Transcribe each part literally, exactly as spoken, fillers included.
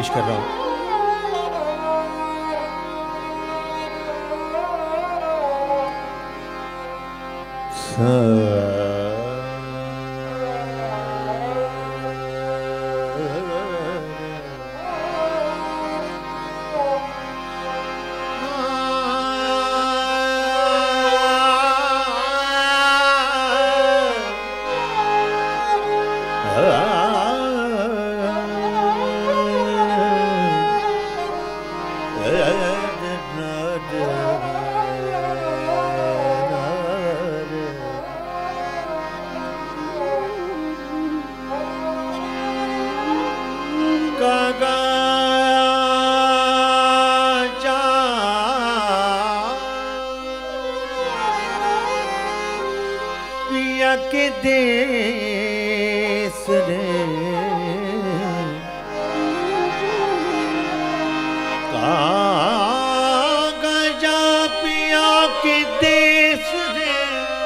पेश कर रहा हूं। के देश रे कागजा पिया के देश रे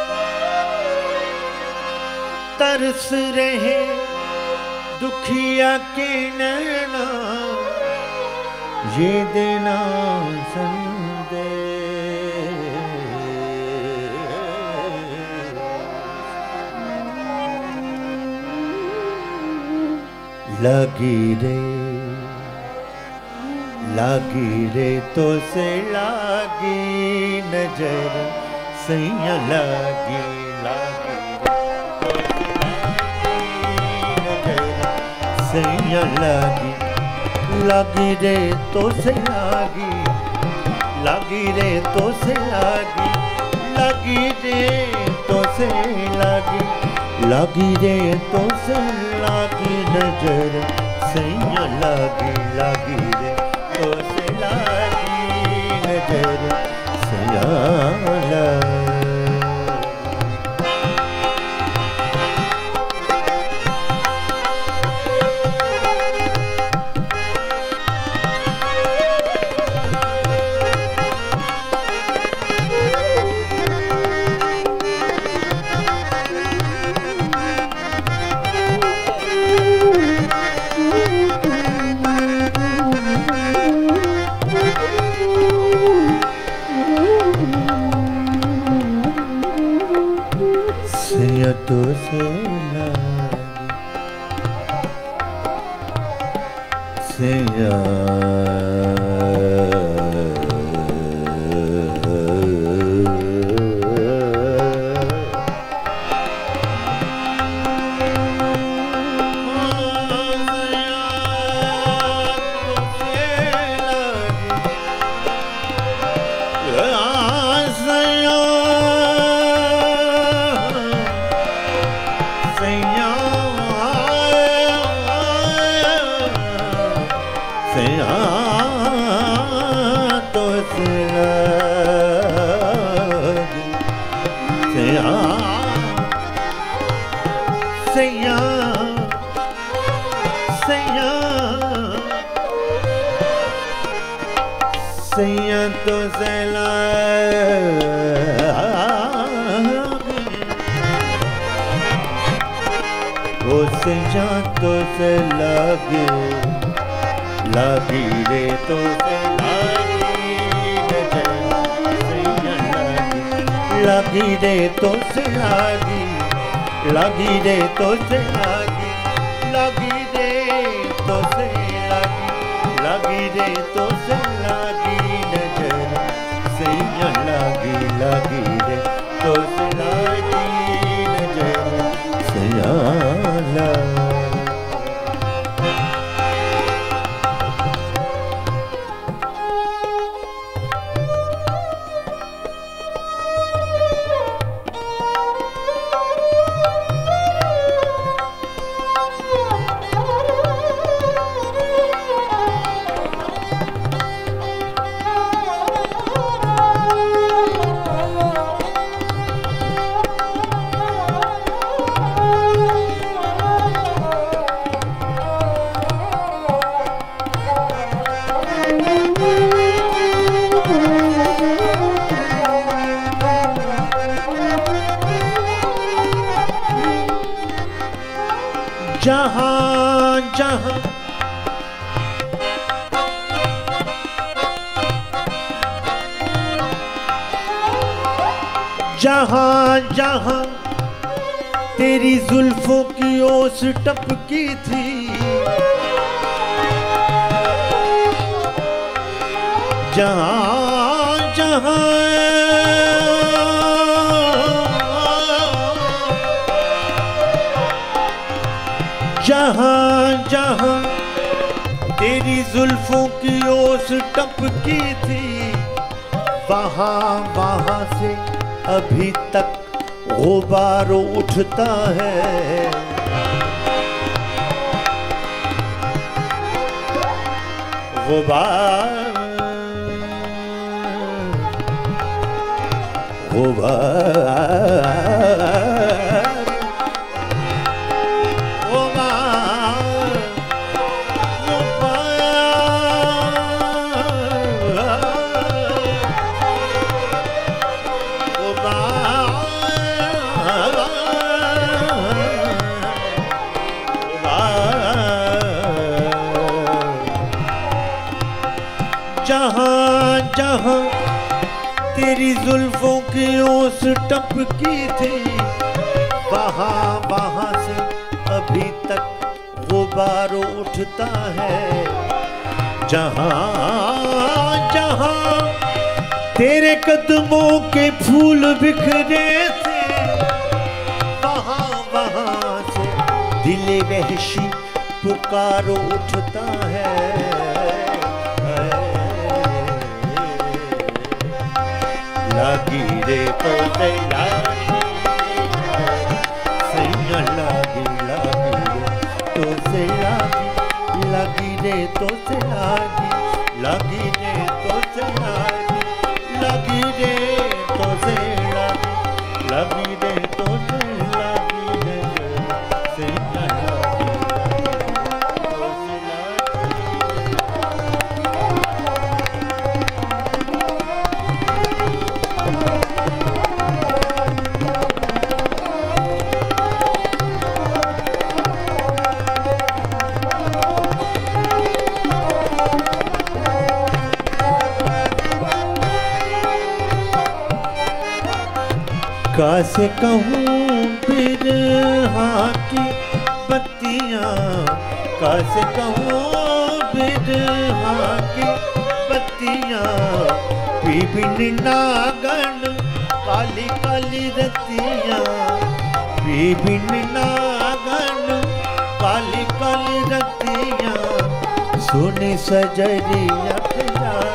तरस रहे दुखिया के नैना ये देना संदे लगी रे लगी रे तो से लागी नजर सैया लगी लगी सैया लगी लगी रे तो से लागी लगी रे तो से लागी लगी रे तो से लागी लगी रे तो से लागी नजर सैया लागी लागी रे तो से लागी नजर सैया लागी। तो से सैया सैया तो से लागी वो सैया तो से लागी लागी रे तो से लागी लागी रे तो से लागी लागी रे तो से लागी लागी रे तो से लागी लागी रे तो से लागी नजर सैया लागी लागी रे तो से लागी नजर सैया लागी। जहाँ जहाँ जहाँ जहाँ तेरी जुल्फों की ओस टपकी थी, जहाँ जहाँ जहाँ जहाँ तेरी जुल्फों की ओस टपकी थी, वहाँ वहाँ से अभी तक गुबार उठता है। गुबार गुबार जहाँ जहाँ तेरी जुल्फों की ओस टपकी थी, वहाँ वहाँ से अभी तक गुबार उठता है। जहाँ जहाँ तेरे कदमों के फूल बिखरे थे, वहाँ वहाँ से दिल वहशी पुकार उठता है। लगी रे तो से लागी, सैया लगी लगी रे तो से लागी, लगी रे तो से लागी, लगी रे तो से लागी, लगी रे तो से लागी, लगी रे तो से लागी रे, सैया लगी तो से कैसे कहूँ बिरहा की बत्तियाँ, कैसे कहूँ बिरहा की बत्तियाँ, विभिन्न नागन काली काली रतियाँ, विभिन्न नागन काली काली रतियाँ, सुन सजरिया